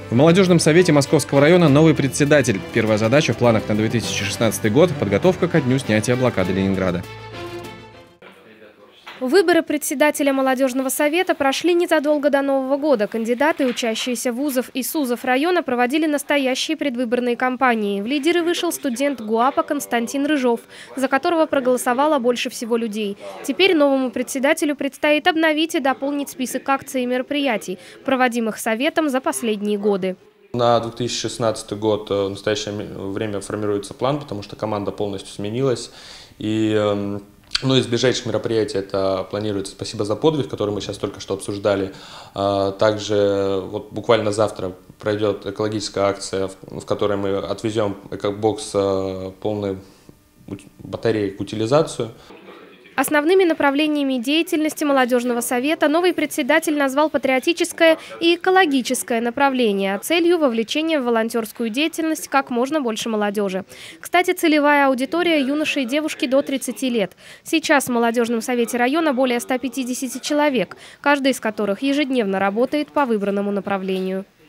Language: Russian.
В молодежном совете Московского района новый председатель. Первая задача в планах на 2016 год – подготовка ко дню снятия блокады Ленинграда. Выборы председателя молодежного совета прошли незадолго до Нового года. Кандидаты, учащиеся вузов и СУЗов района, проводили настоящие предвыборные кампании. В лидеры вышел студент ГУАПа Константин Рыжов, за которого проголосовало больше всего людей. Теперь новому председателю предстоит обновить и дополнить список акций и мероприятий, проводимых советом за последние годы. На 2016 год в настоящее время формируется план, потому что команда полностью сменилась. Из ближайших мероприятий это планируется «Спасибо за подвиг», который мы сейчас только что обсуждали. Также буквально завтра пройдет экологическая акция, в которой мы отвезем экобокс полной батареи к утилизацию. Основными направлениями деятельности молодежного совета новый председатель назвал патриотическое и экологическое направление, а целью – вовлечение в волонтерскую деятельность как можно больше молодежи. Кстати, целевая аудитория – юноши и девушки до 30 лет. Сейчас в молодежном совете района более 150 человек, каждый из которых ежедневно работает по выбранному направлению.